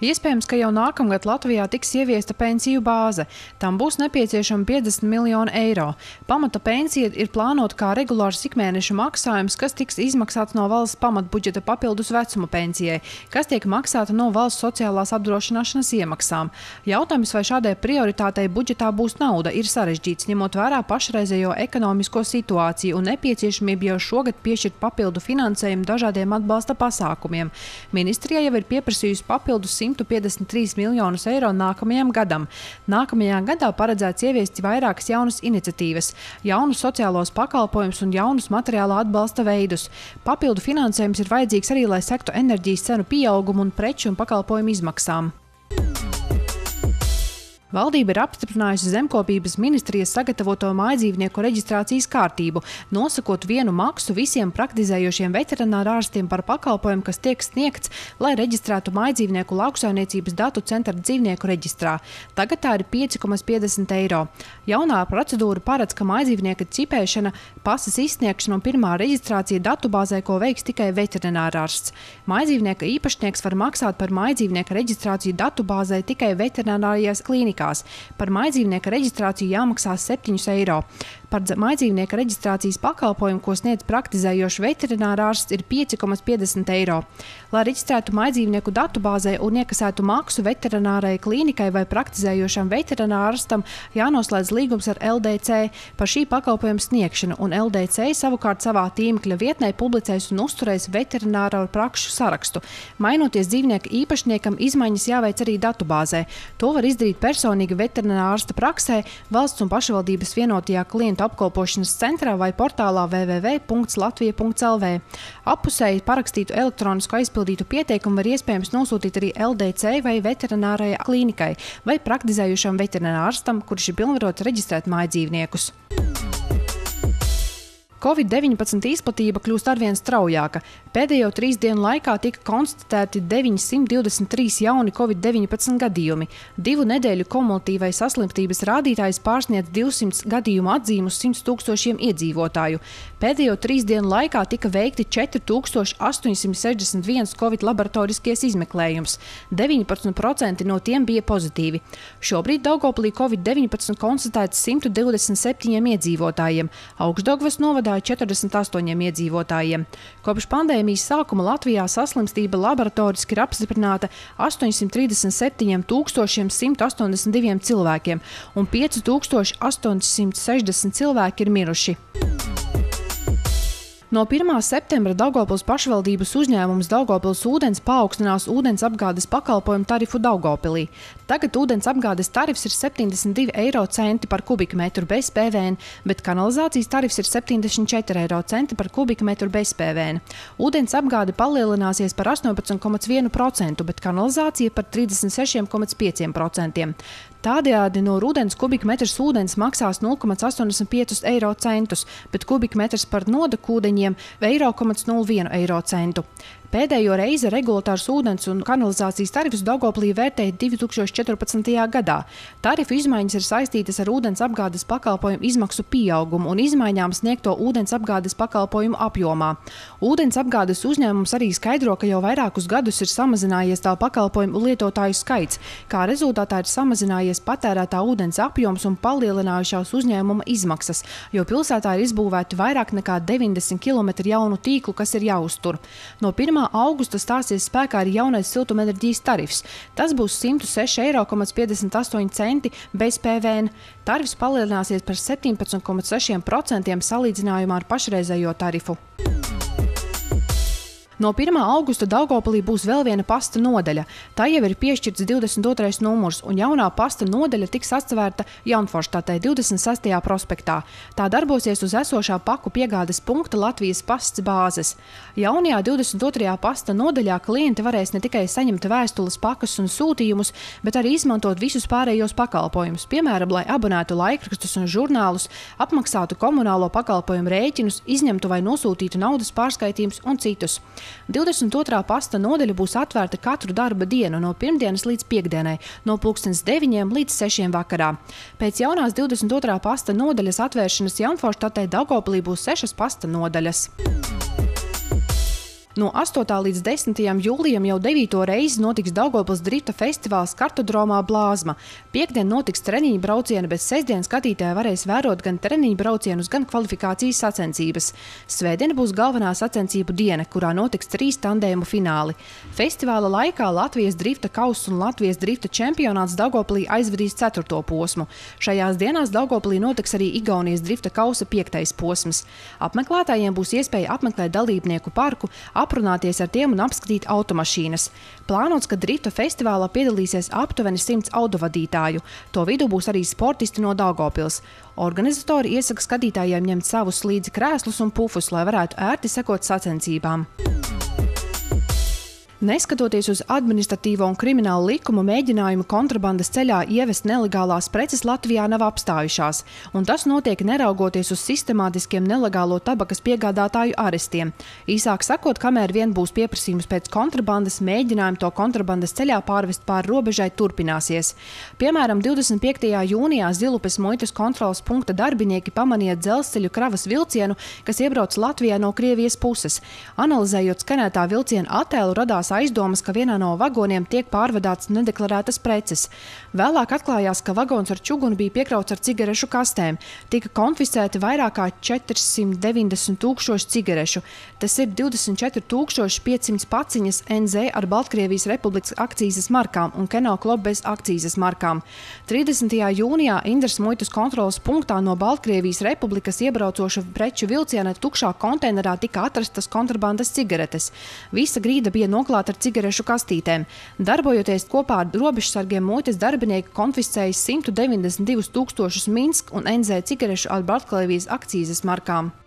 Iespējams, ka jau nākamgad Latvijā tiks ieviesta pensiju bāze. Tam būs nepieciešama 50 miljoni eiro. Pamata pensija ir plānota kā regulārs ikmēneša maksājums, kas tiks izmaksāts no valsts pamatbudžeta papildus vecuma pensijai, kas tiek maksāta no valsts sociālās apdrošināšanas iemaksām. Jautājums, vai šādai prioritātei budžetā būs nauda, ir sarežģīts, ņemot vērā pašreizējo ekonomisko situāciju un nepieciešamību jau šogad piešķirt papildu finansējumu dažādiem atbalsta pasākumiem. Ministrija jau ir pieprasījusi papildus 153 miljonus eiro nākamajam gadam. Nākamajā gadā paredzēts ieviest vairākas jaunas iniciatīvas, jaunus sociālos pakalpojumus un jaunus materiālā atbalsta veidus. Papildu finansējums ir vajadzīgs arī, lai sektu enerģijas cenu pieaugumu un preču un pakalpojumu izmaksām. Valdība ir apstiprinājusi Zemkopības ministrijas sagatavoto mājdzīvnieku reģistrācijas kārtību, nosakot vienu maksu visiem praktizējošiem veterinārārstiem par pakalpojumu, kas tiek sniegts, lai reģistrētu mājdzīvnieku lauksaimniecības datu centra dzīvnieku reģistrā. Tagad tā ir 5,50 eiro. Jaunā procedūra paredz, ka mājdzīvnieka čipēšana, pases izsniegšana un pirmā reģistrācija datubāzē, ko veiks tikai veterinārārsts. Mājdzīvnieka īpašnieks var maksāt par mājdzīvnieka reģistrāciju datubāzē tikai veterinārajās klīnikās. Par mājdzīvnieka reģistrāciju jāmaksā 7 eiro. Par mājdzīvnieka reģistrācijas pakalpojumu, ko sniedz praktizējošs veterinārārsts, ir 5,50 eiro. Lai reģistrētu mājdzīvnieku datubāzē un iekasētu maksu veterinārai klīnikai vai praktizējošam veterinārārstam, jānoslēdz līgums ar LDC par šī pakalpojuma sniegšanu, un LDC savukārt savā tīmekļa vietnē publicēs un uzturēs veterināro prakšu sarakstu. Mainoties dzīvnieka īpašniekam, izmaiņas jāveic arī datubāzē. To var izdarīt personīgi veterinārārsta praksē, valsts un pašvaldības vienotajā klientu apkopošanas centrā vai portālā www.latvija.lv. Appusēji parakstītu elektronisku aizpildītu pieteikumu var iespējams nosūtīt arī LDC vai veterinārajai klīnikai vai praktizējušam veterinārārstam, kurš ir pilnvarots reģistrēt mājdzīvniekus. Covid-19 izplatība kļūst arvien straujāka. Pēdējo 3 dienu laikā tika konstatēti 923 jauni Covid-19 gadījumi. 2 nedēļu kumulatīvais saslimtības rādītājs pārsniedz 200 gadījumu atzīmu uz 100 000 iedzīvotāju. Pēdējo 3 dienu laikā tika veikti 4861 Covid laboratoriskais izmeklējums. 19% no tiem bija pozitīvi. Šobrīd Daugavpilī Covid-19 konstatēts 127 iedzīvotājiem. Augšdaugavas novadā 48 iedzīvotājiem. Kopš pandēmijas sākuma Latvijā saslimstība laboratoriski ir apstiprināta 837 182 cilvēkiem un 5860 cilvēki ir miruši. No 1. septembra Daugavpils pašvaldības uzņēmums Daugavpils ūdens paaugstinās ūdens apgādes pakalpojumu tarifu Daugavpilī. Tagad ūdens apgādes tarifs ir 72 eiro centi par kubikmetru bez PVN, bet kanalizācijas tarifs ir 74 eiro centi par kubikmetru bez PVN. Ūdens apgāde palielināsies par 18,1%, bet kanalizācija par 36,5%. Tādējādi no ūdens kubikmetrs ūdens maksās 0,85 eiro centus, bet kubikmetrs par nodekūdeņiem 1,01 eiro centu. Pēdējo reizi regulatārs ūdens un kanalizācijas tarifus Daugavpilī vērtēja 2014. gadā. Tarifu izmaiņas ir saistītas ar ūdens apgādes pakalpojumu izmaksu pieaugumu un izmaiņām sniegto ūdens apgādes pakalpojumu apjomā. Ūdens apgādes uzņēmums arī skaidro, ka jau vairākus gadus ir samazinājies tā pakalpojumu lietotāju skaits. Kā rezultātā ir samazinājies patērētā ūdens apjoms un palielinājušās uzņēmuma izmaksas, jo pilsētā ir izbūvēti vairāk nekā 90 km jaunu tīklu, kas ir jāuztur. No 1. augusta stāsies spēkā arī jaunais siltumenerģijas tarifs. Tas būs 106,58 eiro bez PVN. Tarifs palielināsies par 17,6% salīdzinājumā ar pašreizējo tarifu. No 1. augusta Daugavpilī būs vēl viena pasta nodaļa. Tā jau ir piešķirts 22. numurs, un jaunā pasta nodaļa tiks atsvērta Jaunforštatē 26. prospektā. Tā darbosies uz esošā paku piegādes punkta Latvijas pasts bāzes. Jaunajā 22. pasta nodaļā klienti varēs ne tikai saņemt vēstules, pakas un sūtījumus, bet arī izmantot visus pārējos pakalpojumus, piemēram, lai abonētu laikrakstus un žurnālus, apmaksātu komunālo pakalpojumu rēķinus, izņemtu vai nosūtītu naudas pārskaitījumus un citus. 22. pasta nodaļa būs atvērta katru darba dienu no pirmdienas līdz piekdienai, no 9 līdz 6 vakarā. Pēc jaunās 22. pasta nodaļas atvēršanas Jaunforštatē Daugavpilī būs 6 pasta nodaļas. No 8. līdz 10. jūlijam jau 9. reizi notiks Daugavpils drifta festivāls kartodromā Blāzma. Piektdien notiks treniņu braucieni, bet sestdien skatītāji varēs vērot gan treniņu braucienus, gan kvalifikācijas sacensības. Svētdiena būs galvenā sacensību diena, kurā notiks 3 tandēmu fināli. Festivāla laikā Latvijas drifta kauss un Latvijas drifta čempionāts Daugavpilī aizvedīs 4. posmu. Šajās dienās Daugavpilī notiks arī Igaunijas drifta kausa 5. posms. Apmeklētājiem būs iespēja apmeklēt dalībnieku parku, aprunāties ar tiem un apskatīt automašīnas. Plānots, ka drifta festivālā piedalīsies aptuveni 100 autovadītāju. To vidū būs arī sportisti no Daugavpils. Organizatori iesaka skatītājiem ņemt savus līdzi krēslus un pufus, lai varētu ērti sekot sacensībām. Neskatoties uz administratīvo un kriminālu likumu, mēģinājumu kontrabandas ceļā ievest nelegālās preces Latvijā nav apstājušās, un tas notiek neraugoties uz sistemātiskiem nelegālo tabakas piegādātāju arestiem. Īsāk sakot, kamēr vien būs pieprasījums pēc kontrabandas, mēģinājumi to kontrabandas ceļā pārvest pāri robežai turpināsies. Piemēram, 25. jūnijā Zilupes muitas kontroles punkta darbinieki pamanīja dzelzceļu kravas vilcienu, kas iebrauc Latvijā no Krievijas puses. Analizējot skanētā vilciena attēlu, radās aizdomas, ka vienā no vagoniem tiek pārvadāts nedeklarētas preces. Vēlāk atklājās, ka vagons ar čugunu bija piekrauts ar cigarešu kastēm. Tika konfiscēti vairāk kā 490 000 cigarešu. Tas ir 24 500 paciņas NZ ar Baltkrievijas Republikas akcijas markām un Keno Club bez akcijas markām. 30. jūnijā Indras muitas kontroles punktā no Baltkrievijas Republikas iebraucoša preču vilciena tukšā konteinerā tika atrastas kontrabandas cigaretes. Visa grīda bija noklāta ar cigarešu kastītēm. Darbojoties kopā ar robežsargiem, muitas darbinieki konfiscēja 192 000 Minsk un NZ cigarešu ar Baltkrievijas akcijas markām.